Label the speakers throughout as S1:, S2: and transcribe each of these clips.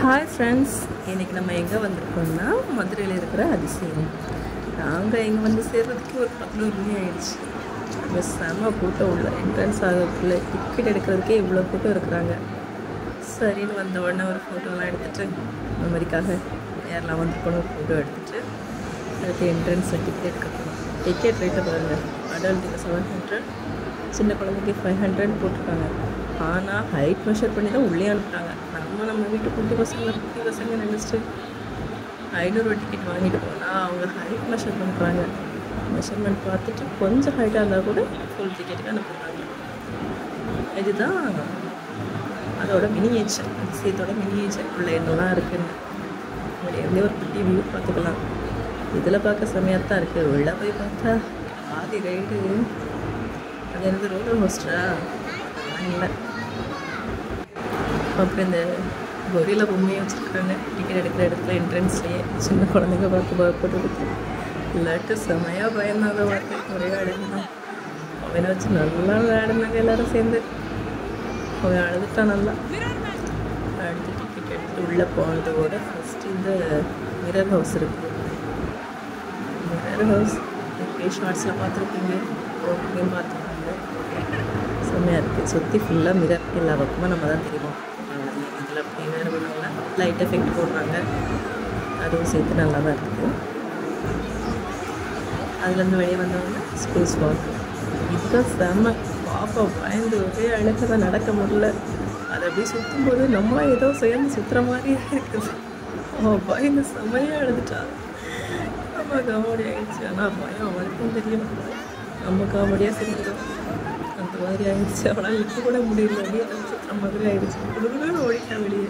S1: Hi friends, இன்றைக்கி நம்ம எங்கே வந்திருக்கோம்னா மதுரையில் இருக்கிற அதிசயம். நாங்கள் இங்கே வந்து சேர்றதுக்கு ஒரு 11 மணி ஆகிடுச்சு. இங்கே செம்ம கூட்டம் உள்ள என்ட்ரன்ஸ் ஆகிறதுக்குள்ள டிக்கெட் எடுக்கிறதுக்கே இவ்வளோ கூட்டம் இருக்கிறாங்க. சரின்னு வந்த உடனே ஒரு ஃபோட்டோலாம் எடுத்துகிட்டு மெமரிக்காக நேரில் வந்திருக்கணும் ஒரு ஃபோட்டோ எடுத்துகிட்டு அதுக்கு என்ட்ரன்ஸில் டிக்கெட் எடுக்கணும். டிக்கெட் ரேட்டை பாருங்கள், அடல்ட்டுக்கு 700, சின்ன குழந்தைக்கு 500 போட்டிருக்காங்க. ஆனால் ஹைட் மெஷர் பண்ணி தான் உள்ளே அனுப்புகிறாங்க. நம்ம வீட்டு குட்டி பசங்க நினச்சிட்டு 500 டிக்கெட் வாங்கிட்டு போனால் அவங்க ஹைட் மெஷர் பண்ணுறாங்க. மெஷர்மெண்ட் பார்த்துட்டு கொஞ்சம் ஹைட்டாக இருந்தால் கூட ஃபுல் டிக்கெட்டுக்கு அனுப்புகிறாங்க. இதுதான் அதோட மினியேச்சர், அதிசயத்தோட மினியேச்சர் உள்ள என்னெல்லாம் இருக்குன்னு வெளியே ஒரு குட்டி வியூ பார்த்துக்கலாம். இதில் பார்க்க செம்மையாக தான் இருக்குது. உள்ளே போய் பார்த்தா ஆதி ரைடு அது எனக்கு ரோலர் கோஸ்டரா இல்லை. அப்புறம் இந்த கொரில்லா பொம்மையை வச்சுருக்காங்க டிக்கெட் எடுக்கிற இடத்துல என்ட்ரன்ஸ்லேயே. சின்ன குழந்தைங்க பார்த்து பயப்பட்டு கொடுத்து இல்லாட்டு செமையாக பயந்தாங்க. பார்த்து ஒரே அழுதுதான் அவனை வச்சு நல்லா விளையாடுனாங்க எல்லோரும் சேர்ந்து. அவன் அழுதுட்டான் நல்லா. அடுத்து டிக்கெட் எடுத்துகிட்டு உள்ளே போனதோட ஃபஸ்ட்டு இந்த மிரர் ஹவுஸ் இருக்குது. மிரர் ஹவுஸ் ஷார்ட்ஸில் பார்த்துருப்பீங்க, ஓகேயும் பார்த்துருப்பாங்க. செம்மையாக இருக்குது. சுற்றி ஃபுல்லாக மிரர், எல்லா பக்கமும் நம்ம தான் தெரியும். இதில் அப்படி என்ன பண்ணுவாங்கன்னா லைட் எஃபெக்ட் போடுறாங்க, அதுவும் சேர்த்து நல்லா தான் இருக்குது. அதுலேருந்து வெளியே வந்தவங்க ஸ்பேஸ் வாக். இதுதான் செம்ம பாப்பா பயந்து ஒரே அழகாக நடக்க முடியல. அதை அப்படியே சுற்றும்போது நம்மளாம் ஏதோ சேர்ந்து சுற்றுற மாதிரியே இருக்குது. அவன் பயந்து செம்மையாக எழுதுட்டா. நம்ம காமெடி ஆகிடுச்சு. ஆனால் பயம் அவனுக்கும் தெரியும், நம்ம காமெடியாக சிரிக்கிறோம். அந்த மாதிரி ஆகிடுச்சு. அவனால் இப்போ கூட முடியல, வெளியே சுற்றுற மாதிரி ஆகிடுச்சு. குடுக்குன்னு ஓடிட்டா வெளியே.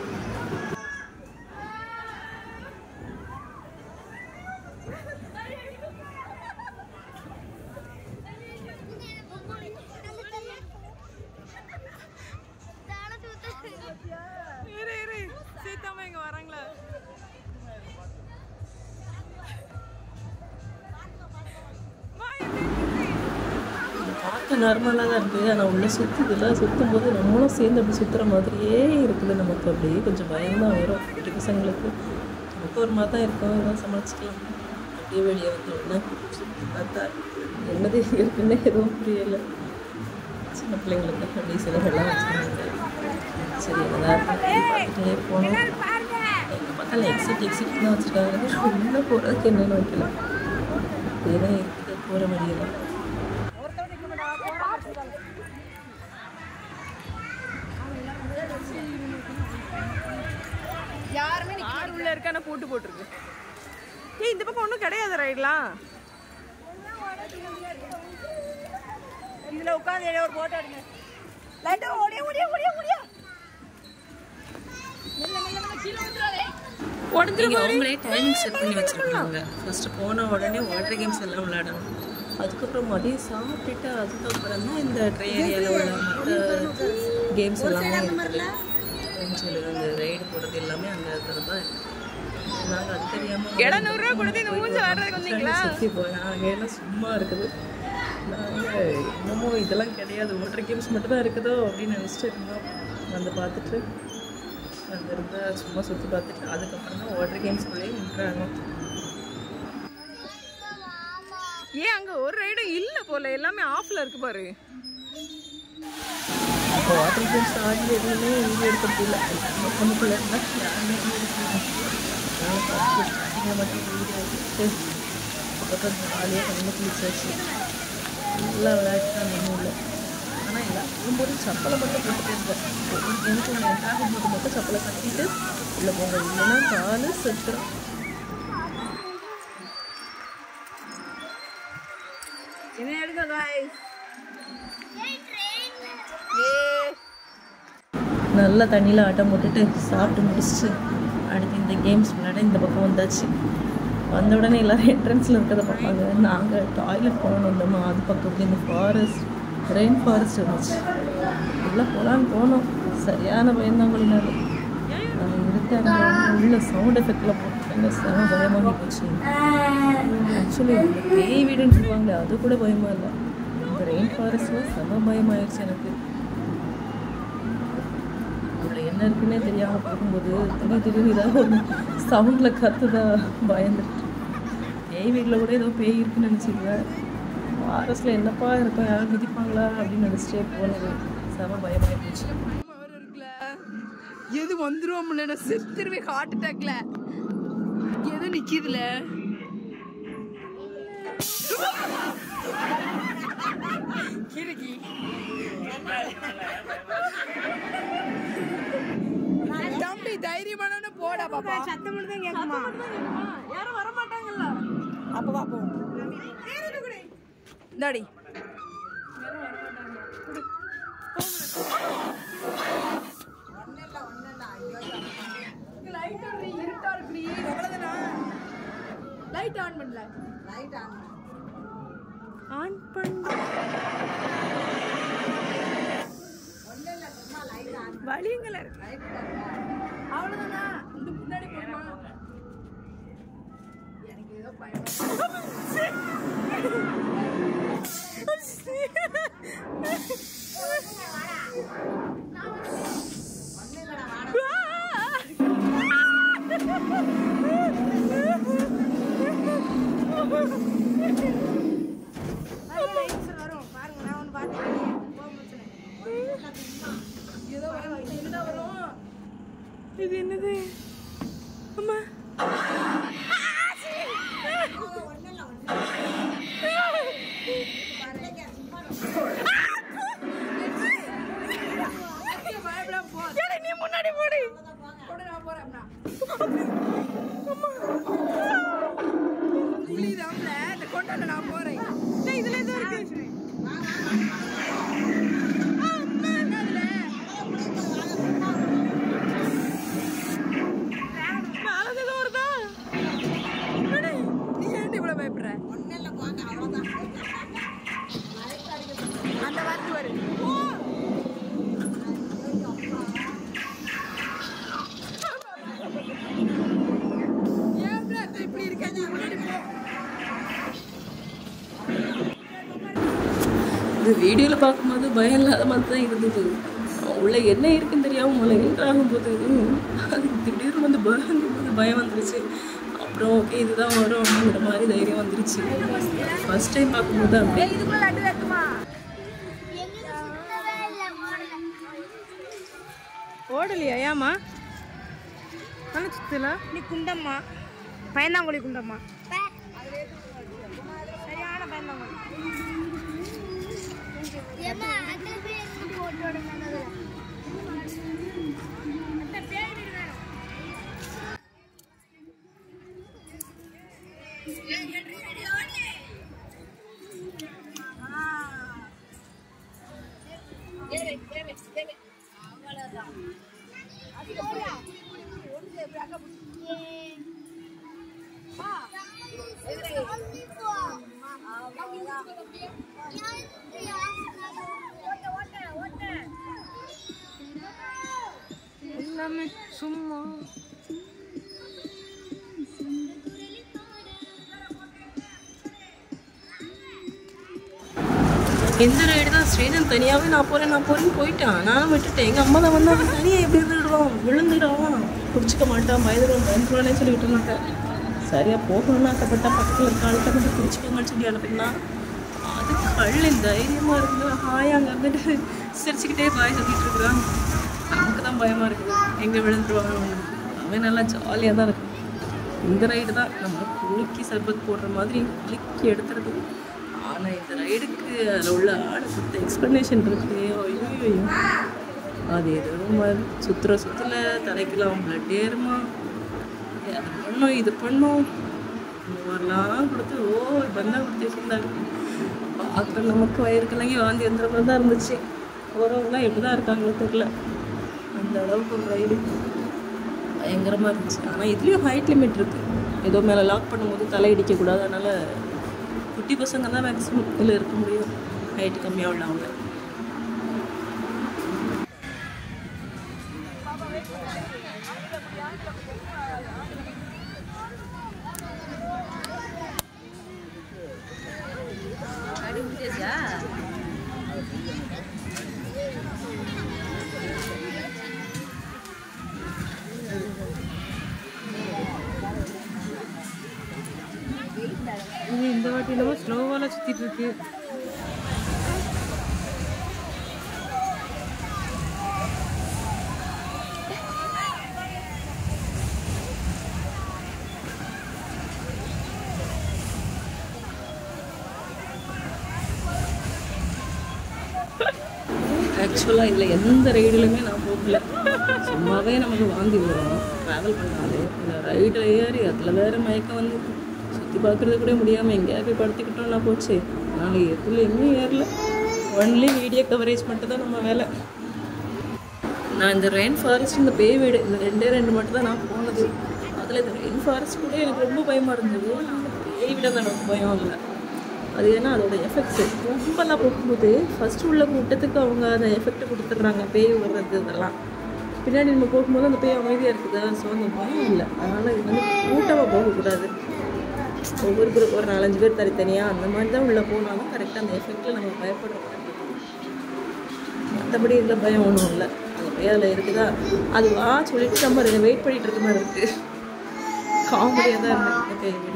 S1: பார்க்க நார்மலாக தான் இருக்குது. ஆனால் உள்ளே சுற்றுதில்ல. சுற்றும் போது நம்மளும் சேர்ந்து அப்படி சுற்றுற மாதிரியே இருக்குது. நமக்கு அப்படியே கொஞ்சம் பயம்தான் வரும். வீட்டு பசங்களுக்கு நமக்கு ஒரு மாதிரி தான் இருக்கும். இதெல்லாம் சமாளிச்சிக்கலாம். அப்படியே வெளியே வந்து உடனே சுற்றி பார்த்தா என்னது இருக்குன்னு எதுவும் புரியலை. சின்ன பிள்ளைங்களுக்கு அப்படியே சிலைகள்லாம் வச்சுருந்தாங்க. சரி, என்னதான் பார்த்துட்டே போனோம். எங்கள் பக்கத்தில் எக்ஸிட் தான் வச்சுருக்காங்க. உள்ளே போகிறதுக்கு என்னென்னு வைக்கல. இதுதான் இருக்குது போகிற வழியெல்லாம்.
S2: யாருமே யார் உள்ள இருக்கான போட்டு போட்டுருக்கு. இந்த பக்கம் ஒன்றும் கிடையாது ரைட்லாம். இதுல உட்காந்து ஒரு போட்டோ எடுங்க. லைட்டா ஓடியா ஓடியா ஓடியா ஓடியா.
S1: அவங்களே டைமிங் செட் பண்ணி வச்சுருக்காங்க. ஃபஸ்ட்டு போன உடனே வாட்டர் கேம்ஸ் எல்லாம் விளையாடணும். அதுக்கப்புறம் மதியம் சாப்பிட்டுட்டு அதுக்கப்புறம் தான் இந்த ட்ரை ஏரியாவில் உள்ள மற்ற கேம்ஸ் எல்லாமே இருக்குது. அந்த ரைடு போகிறது எல்லாமே அங்கே இருக்கிறது தான் இருக்குது. நாங்கள் அது தெரியாமல்
S2: 700 ரூபா கொடுத்து இந்த மூஞ்சி வர்றதுக்கு வந்தீங்களா?
S1: சுற்றி போனேன். அங்கே எல்லாம் சும்மா இருக்குது. நாங்கள் இன்னமும் இதெல்லாம் கிடையாது, வாட்டர் கேம்ஸ் மட்டும் தான் இருக்குதோ அப்படின்னு நினச்சிட்டு இருந்தோம். வந்து பார்த்துட்டு அங்கிருந்த சும்மா சுற்றி பார்த்துட்டு அதுக்கப்புறம் தான் வாட்டர் கேம்ஸ்குள்ளேயே விட்டுறாங்க.
S2: ஏன் அங்கே ஒரு ரைடும் இல்லை போல, எல்லாமே ஆஃப்ல இருக்கு பாரு.
S1: இப்போ வாட்டர் கேம்ஸ் ஆடி எதுவுமே வீடியோ எடுக்கிறது இல்லை. நமக்குள்ளே இருந்தால் யாருமே அதனால் பார்த்து மட்டும் வீடியோ எடுத்துட்டு அதுக்கப்புறம் ஜாலியாக கண்ணு குளிச்சாச்சு. நல்லா விளையாட்டு ஒன்றும் இல்லை. ஆனால் எல்லாம் போகும்போது சப்பலை மட்டும் போட்டுட்டு இருந்தேன். ஒரு கேமுக்கு ஆகும்போது மட்டும் சப்பலை கட்டிட்டு உள்ளே போங்க, இல்லைன்னா காலு செத்துரும்.
S2: என்ன எடுக்க காய்ஸ்?
S1: நல்லா தண்ணியில் ஆட்டம் போட்டுட்டு சாப்பிட்டு முடிச்சுட்டு அடுத்து இந்த கேம்ஸ் விளையாட இந்த பக்கம் வந்தாச்சு. வந்த உடனே எல்லோரும் என்ட்ரன்ஸில் இருக்கிறத பார்ப்பாங்க. நாங்கள் டாய்லெட் போகணும் வந்தோமா, அது பக்கத்துக்கு இந்த ஃபாரஸ்ட் ரெயின் ஃபாரஸ்ட் இருந்துச்சு. உள்ளே போகலான்னு போனோம். சரியான பயந்தாங்களினால இருக்காங்க. உள்ள சவுண்ட் எஃபெக்டில் போட்டுருக்காங்க. செம பயமாக போச்சு. ஆக்சுவலி பேய் வீடுன்னு சொல்லுவாங்க, அது கூட பயமாக இல்லை. இந்த ரெயின் ஃபாரஸ்ட்டில் செம பயமாயிடுச்சு எனக்கு. என்ன என்ன இருக்குன்னே தெரியாமல் போகும்போது திடீர்னு ஏதாவது ஒரு சவுண்டில் கற்றுதா பயந்துட்டு பேய் வீட்டில் கூட ஏதோ பேய் இருக்குன்னு நினச்சிக்குவேன். ஃபாரஸ்ட்டில் என்னப்பா இருக்கும், யாரும் மிதிப்பாங்களா அப்படின்னு நினச்சிட்டே போனது செம பயமாகி போச்சு.
S2: எது வந்துருவோம்ல, நான் செத்துருவேன் ஹார்ட் அட்டாக்ல. எது நிக்குதுல கிறுக்கி தம்பி தைரியமான போடா பாப்பா. சத்தம் மட்டும் தான் கேட்குமா? யாரும் வர மாட்டாங்கல்ல. அப்ப பாப்போம் டாடி. லைட் ஆன் இருட்டா இருக்குடி. அவ்வளவுதானா? லைட் ஆன் பண்ணல. லைட் ஆன் பண்ண வழிங்கள அவ்வளவுதானா? இந்த முன்னாடி போமா. எனக்கு ஏதோ பயம். இது என்னது அம்மா? நீ முன்னாடி போடு. நான் போறேன். இந்த கொண்டாட நான் போறேன். இதுல எதுவும் இருக்கு. நீ ஏன் இவ்வளவு பயப்படுற? அந்த வார்த்தை வரு. இப்படி இருக்க முன்னாடி போ.
S1: இது வீடியோவில் பார்க்கும்போது பயம் இல்லாத மாதிரி தான் இருந்தது. உள்ள என்ன இருக்குன்னு தெரியாமல் உங்களை என்ட்ரு ஆகும்போது அது திடீர்னு வந்து பயம் வந்துருச்சு. அப்புறம் ஓகே இதுதான் வரும் அப்படிங்கிற மாதிரி தைரியம் வந்துருச்சு. ஃபர்ஸ்ட் டைம் பார்க்கும்போது அப்படியே
S2: ஓடலையா? ஏமா சுத்தல? நீ குண்டம்மா, பயந்தாங்குழி குண்டம்மா, சரியான பயந்தாங்குழி. எல்லாமே சும்மா
S1: இந்த ரைடு தான் ஸ்ரீதன் தனியாகவே நான் போகிறேன்னு போயிட்டான். நானும் விட்டுட்டேன். எங்கள் அம்மா தான் வந்து அவன் தனியாக எப்படி விழுடுவான், விழுந்துடுவான், பிடிச்சிக்க மாட்டான், பயந்துருவானே சொல்லி விட்டு மாட்டேன். சரியாக போகணும்னு ஆசைப்பட்டா பக்கத்தில் இருக்க ஆளுக்கு வந்து பிடிச்சிக்கோங்கன்னு சொல்லி அனுப்பினா அது கல்லின் தைரியமாக இருக்குது. ஹாய் அங்கே வந்துட்டு சிரிச்சுக்கிட்டே பாய் சொல்லிட்டு இருக்கிறான். நமக்கு தான் பயமாக இருக்குது எங்கே விழுந்துருவாங்க. அவன் நல்லா ஜாலியாக தான் இருக்கும். இந்த ரைடு தான் நம்ம குலுக்கி சர்பத் போடுற மாதிரி குலுக்கி எடுத்துறது. ஆனால் இந்த ரைடுக்கு அதில் உள்ள ஆடு கொடுத்த எக்ஸ்ப்ளனேஷன் இருக்கு. ஐயோ அது எதுவும் சுற்றுல தலைக்கெல்லாம் பிளட் ஏறுமா, அது பண்ணும் இது பண்ணும் இந்த மாதிரிலாம் கொடுத்து பந்தா கொடுத்து வச்சுருந்தாங்க. பார்க்குற நமக்கு வயிறுக்கெல்லாம் வாந்தி வந்துற மாதிரி தான் இருந்துச்சு. போகிறவங்களாம் எப்படி தான் இருக்காங்களோ தெரியல. அந்த அளவுக்கு ஒரு ரைடு பயங்கரமாக இருந்துச்சு. ஆனால் இதுலேயும் ஹைட் லிமிட் இருக்குது. ஏதோ மேலே லாக் பண்ணும்போது தலை இடிக்கக்கூடாது. அதனால் குட்டி பசங்க தான் மேக்ஸிமம் இதில் இருக்க முடியும், ஹைட்டு கம்மியாக உள்ளவங்க.
S2: பாட்டி என்னமோ ஸ்லோவாலாம் சுற்றிட்டு இருக்கு.
S1: ஆக்சுவலாக இதில் எந்த ரைடுலையுமே நான் போகல. சும்மாவே நமக்கு வாந்தி வரும் ட்ராவல் பண்ணாலே. இந்த ரைடில் ஏறி அதில் வேறு மயக்கம் வந்து சுற்றி பார்க்குறது கூட முடியாமல் எங்கேயா போய் படுத்திக்கிட்டோம்னா போச்சு. அதனால் எதுலேயுமே ஏறல. ஒன்லி வீடியோ கவரேஜ் மட்டும் தான் நம்ம வேலை. நான் இந்த ரெயின் ஃபாரஸ்ட், இந்த பேய் வீடு, இந்த ரெண்டு மட்டும் தான் நான் போனது. அதில் இந்த ரெயின் ஃபாரஸ்ட் கூட எனக்கு ரொம்ப பயமாக இருந்தது. பேய் வீடு தான் எனக்கு பயம் இல்லை. அது ஏன்னா அதோட எஃபெக்ட்ஸு ரொம்பலாம் போகும்போது ஃபஸ்ட்டு உள்ள கூட்டத்துக்கு அவங்க அந்த எஃபெக்ட் கொடுத்துட்றாங்க, பேய் வர்றது இதெல்லாம். பின்னாடி நம்ம போகும்போது அந்த பேய் அமைதியாக இருக்குதா, ஸோ அந்த பயம் இல்லை. அதனால் இது வந்து கூட்டமாக போகக்கூடாது. ஒவ்வொருத்தருக்கு ஒரு 4-5 பேர் தனித்தனியாக அந்த மாதிரி தான் உள்ளே போனாலும் கரெக்டாக அந்த எஃபெக்டில் நம்ம பயப்படுற மாதிரி. மற்றபடி இதில் பயம் ஒன்றும் இல்லை. அந்த பேய் அதில் இருக்குதா, அது வா சொல்லிட்டு நம்ம வெயிட் பண்ணிகிட்டு இருக்க மாதிரி இருக்குது. காமெடியாக தான் இருக்குது பேய் வீடு.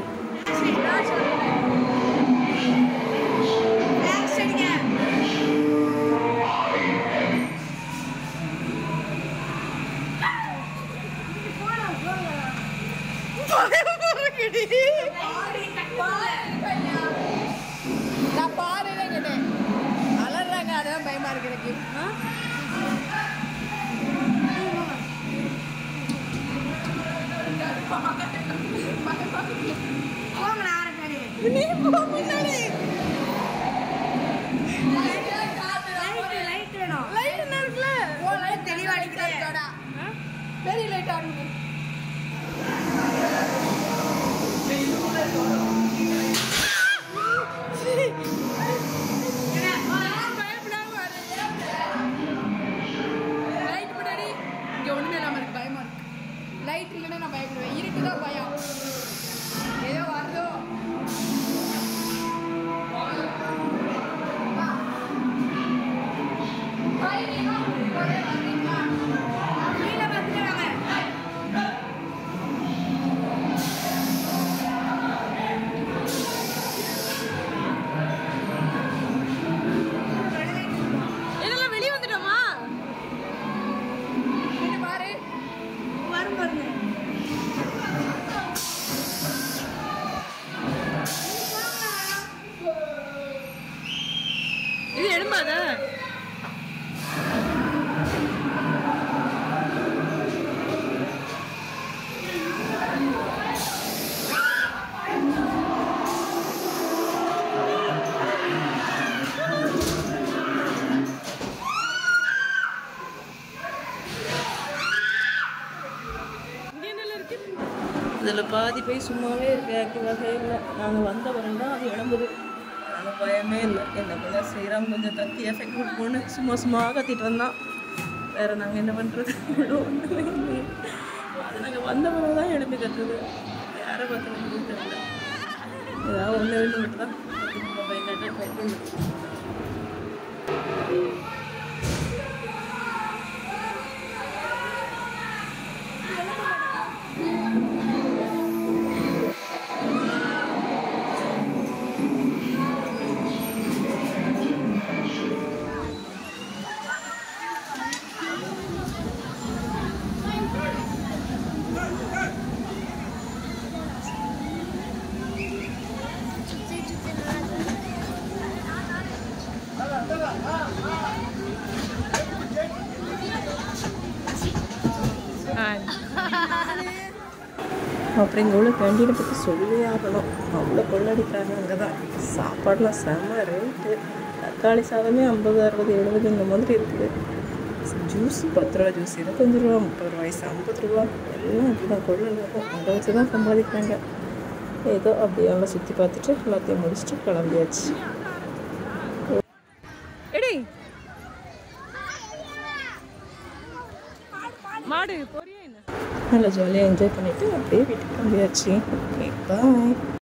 S2: நான் பாருங்க கேட்டேன், அலறாங்க, அதான் பயமா இருக்கு எனக்கு. பெரிய லைட் ஆடுங்க. லைட் இல்லைன்னா நான் பயப்படுவேன். இருக்குதான் பயம். ஏதோ வருதோ இதெல்லாம் வெளியே வந்துட்டோமா? பாரு வரும் பாருங்க. இது எடுமாத
S1: இதில் பாதி போய் சும்மாவே இருக்கு, ஆக்டிவாகவே இல்லை. நாங்கள் வந்த வரம் தான் அது இழம்புது. அதனால் பயமே இல்லை. என்ன பண்ண ஸ்ரீராம் கொஞ்சம் தத்தி எஃபெக்ட் கொடுப்போன்னு சும்மா கத்திட்டு வந்தான். வேறு நாங்கள் என்ன பண்ணுறது? அது நாங்கள் வந்த வரம் தான் எழுப்பி கத்துது. யாரை பார்த்து எனக்கு தெரியல. ஏதாவது ஒன்று ரெண்டு மட்டும் தான் பயங்கர ட்ரை பண்ணுது. அப்புறம் இங்கே உள்ள கேண்டீனை பற்றி சொல்லி ஆகணும். அவ்வளோ கொள்ளடிக்கிறாங்க அங்கே தான். சாப்பாடெலாம் செம்ம ரேட்டு. தக்காளி சாதமே 50, 60, 70 இந்த மாதிரி இருக்குது. ஜூஸ் 10 ரூபா, ஜூஸ் 25 ரூபா, 30 ரூபாய்ஸ் 50 ரூபா, எல்லாம் இப்படி தான் கொள்ள இருக்கும். அதை வச்சு தான் சம்பாதிக்கிறாங்க. ஏதோ அப்படியே எல்லாம் சுற்றி பார்த்துட்டு எல்லாத்தையும் முடிச்சுட்டு கிளம்பியாச்சு.
S2: மாடு பொரியா என்ன
S1: நல்லா ஜாலியாக என்ஜாய் பண்ணிவிட்டு அப்படியே வீட்டுக்கு கிளம்பியாச்சு. ஓகே, பாய்.